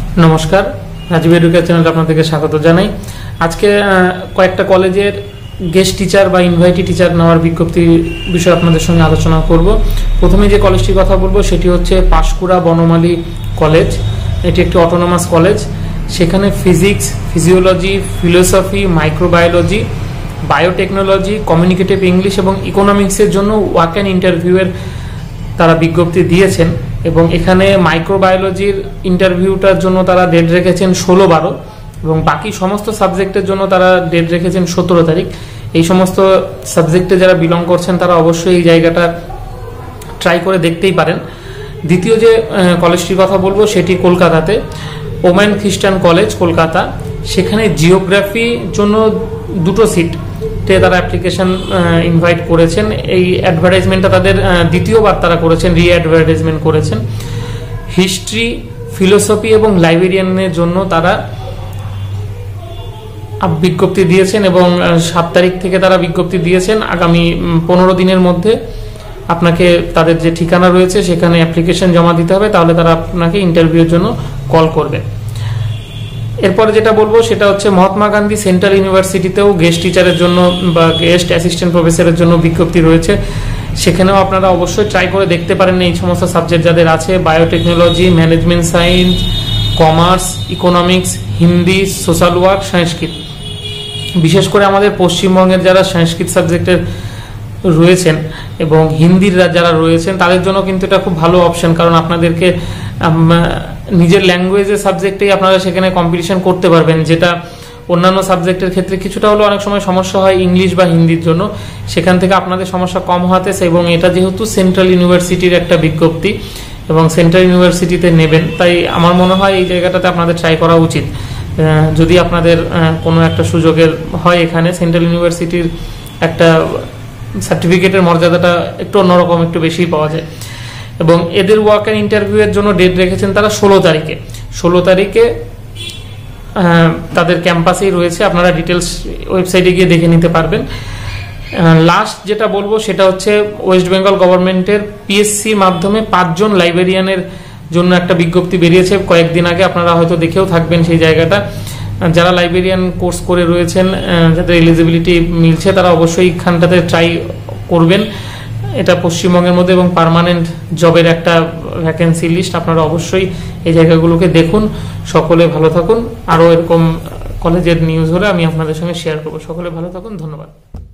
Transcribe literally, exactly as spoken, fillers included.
নমস্কার, রাজীব এডুকেশন চ্যানেলে আপনাদেরকে স্বাগত জানাই। আজকে কয়েকটা কলেজের গেস্ট টিচার বা ইনভাইটি টিচার নেওয়ার বিজ্ঞপ্তি বিষয়ে আপনাদের সঙ্গে আলোচনা করব। প্রথমে যে কলেজটির কথা বলবো সেটি হচ্ছে পাঁশকুড়া বনমালী কলেজ। এটি একটি অটোনমাস কলেজ। সেখানে physics, physiology, philosophy, microbiology, biotechnology, communicative English এবং ইকোনমিক্সের জন্য ওয়াক অ্যান্ড ইন্টারভিউয়ের তারা বিজ্ঞপ্তি দিয়েছেন এবং এখানে মাইক্রোবায়োলজির ইন্টারভিউটার জন্য তারা ডেট রেখেছেন ষোলো বারো এবং বাকি সমস্ত সাবজেক্টের জন্য তারা ডেট রেখেছেন সতেরো তারিখ। এই সমস্ত সাবজেক্টে যারা বিলং করছেন তারা অবশ্যই এই জায়গাটা ট্রাই করে দেখতেই পারেন। দ্বিতীয় যে কলেজটির কথা বলবো সেটি কলকাতাতে, ওম্যান খ্রিস্টান কলেজ কলকাতা। সেখানে জিওগ্রাফির জন্য দুটো সিট তারা অ্যাপ্লিকেশন ইনভাইট করেছেন। এই অ্যাডভার্টাইজমেন্টটা তাদের দ্বিতীয়বার তারা করেছেন, রি অ্যাডভার্টাইজমেন্ট করেছেন। হিস্ট্রি, ফিলোসফি এবং লাইব্রেরিয়ানের জন্য তারা বিজ্ঞপ্তি দিয়েছেন এবং সাত তারিখ থেকে তারা বিজ্ঞপ্তি দিয়েছেন। আগামী পনেরো দিনের মধ্যে আপনাকে তাদের যে ঠিকানা রয়েছে সেখানে অ্যাপ্লিকেশন জমা দিতে হবে, তাহলে তারা আপনাকে ইন্টারভিউর জন্য কল করবে। এরপরে যেটা বলবো সেটা হচ্ছে মহাত্মা গান্ধী সেন্ট্রাল ইউনিভার্সিটিতেও গেস্ট টিচারের জন্য বা গেস্ট অ্যাসিস্ট্যান্ট প্রফেসরের জন্য বিজ্ঞপ্তি রয়েছে। সেখানেও আপনারা অবশ্যই ট্রাই করে দেখতে পারেন এই সমস্ত সাবজেক্ট যাদের আছে, biotechnology, management science, commerce, economics, Hindi, social work, Sanskrit. বিশেষ করে আমাদের পশ্চিমবঙ্গের যারা সংস্কৃত সাবজেক্টের রয়েছেন এবং হিন্দির যারা রয়েছেন তাদের জন্য কিন্তু এটা খুব ভালো অপশন, কারণ আপনাদেরকে নিজের ল্যাঙ্গুয়েজের সাবজেক্টেই আপনারা সেখানে কম্পিটিশন করতে পারবেন, যেটা অন্যান্য সাবজেক্টের ক্ষেত্রে কিছুটা হলেও অনেক সময় সমস্যা হয় ইংলিশ বা হিন্দির জন্য। সেখান থেকে আপনাদের সমস্যা কম হতে, এবং এটা যেহেতু সেন্ট্রাল ইউনিভার্সিটির একটা বিজ্ঞপ্তি এবং সেন্ট্রাল ইউনিভার্সিটিতে নেবেন, তাই আমার মনে হয় এই জায়গাটাতে আপনাদের ট্রাই করা উচিত। যদি আপনাদের কোনো একটা সুযোগের হয়, এখানে সেন্ট্রাল ইউনিভার্সিটির একটা সার্টিফিকেটের মর্যাদাটা একটু অন্যরকম, একটু বেশি পাওয়া যায়। এবং এদের ওয়াক অ্যান্ড ইন্টারভিউয়ের জন্য ডেট রেখেছেন তারা ষোলো তারিখে। ষোলো তারিখে তাদের ক্যাম্পাসেই রয়েছে, আপনারা ডিটেলস ওয়েবসাইটে গিয়ে দেখে নিতে পারবেন। লাস্ট যেটা বলবো সেটা হচ্ছে ওয়েস্ট বেঙ্গল গভর্নমেন্টের পিএসসির মাধ্যমে পাঁচজন লাইব্রেরিয়ানের জন্য একটা বিজ্ঞপ্তি বেরিয়েছে কয়েকদিন আগে, আপনারা হয়তো দেখেও থাকবেন সেই জায়গাটা। যারা লাইব্রেরিয়ান কোর্স করে রয়েছেন, যাদের এলিজিবিলিটি মিলছে, তারা অবশ্যই এখানটাতে ট্রাই করবেন। এটা পশ্চিমবঙ্গের মধ্যে এবং পার্মানেন্ট জবের একটা ভ্যাকেন্সি লিস্ট, আপনারা অবশ্যই এই জায়গাগুলোকে দেখুন। সকলে ভালো থাকুন। আরও এরকম কলেজের নিউজ হলে আমি আপনাদের সঙ্গে শেয়ার করবো। সকলে ভালো থাকুন, ধন্যবাদ।